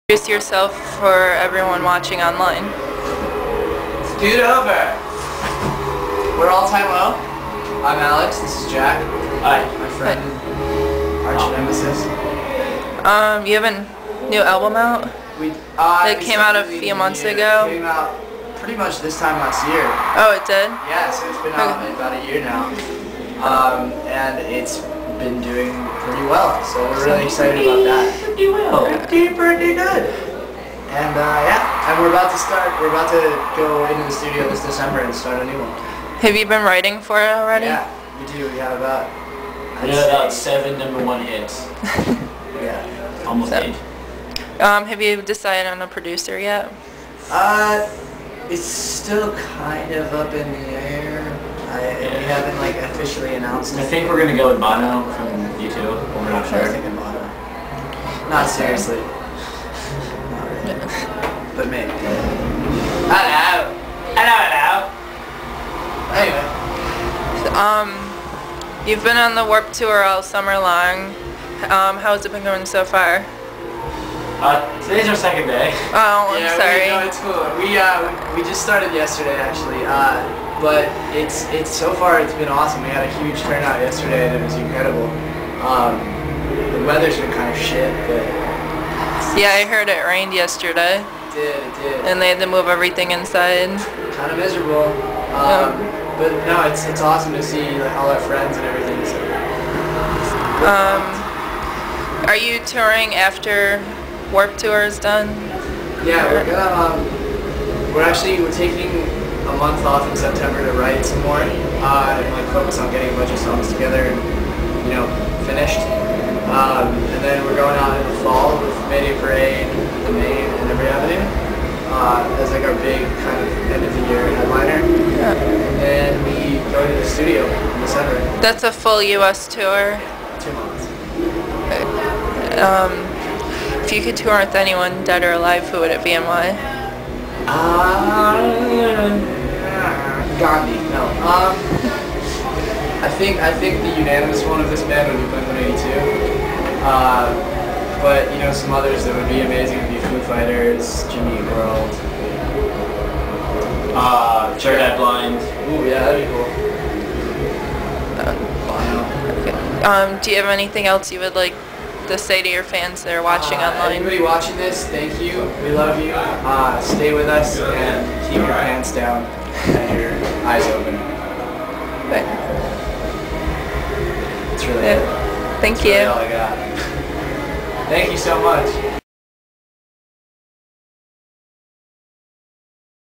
Introduce yourself for everyone watching online. Scoot over. We're all time low. I'm Alex. This is Jack. Hi. My friend, arch nemesis. You have a new album out? It came out a few months ago. It came out pretty much this time last year. Oh, it did? Yeah, so it's been out about a year now. And it's been doing pretty well, so we're really excited about that. Pretty well. Pretty good. And yeah, and we're about to go into the studio this December and start a new one. Have you been writing for it already? Yeah, we do. We have about... We have about 7 #1 hits. Yeah. Almost 8. Have you decided on a producer yet? It's still kind of up in the air. We haven't like officially announced it. I think we're gonna go with Bono from U2, but we're not I was sure. thinking Bono. Not seriously. Not really. But maybe. Hello. Anyway. You've been on the Warped Tour all summer long. How's it been going so far? Today's our second day. Oh, I'm sorry. No, it's cool. We just started yesterday actually. But it's so far it's been awesome. We had a huge turnout yesterday and it was incredible. The weather's been kind of shit, but Yeah, I heard it rained yesterday. it did. And they had to move everything inside. Kind of miserable. But no, it's awesome to see like, all our friends and everything. So. Are you touring after Warped Tour is done? Yeah, we're taking a month off in September to write some more and like focus on getting a bunch of songs together and finished. And then we're going out in the fall with Mayday Parade, The Main, and Every Avenue as like our big kind of end of the year headliner. Yeah. And we go to the studio in December. That's a full US tour. 2 months. If you could tour with anyone, dead or alive, who would it be and why? Gandhi. No. I think the unanimous one of this band would be Blink-182. But some others that would be amazing would be Foo Fighters, Jimmy Eat World. Third Eye Blind. Ooh, yeah, that'd be cool. Bono. Do you have anything else you would like to say to your fans that are watching online? Anybody watching this, thank you. We love you. Stay with us and keep your pants down and your eyes open. That's really it. Thank That's you. really all I got. Thank you so much.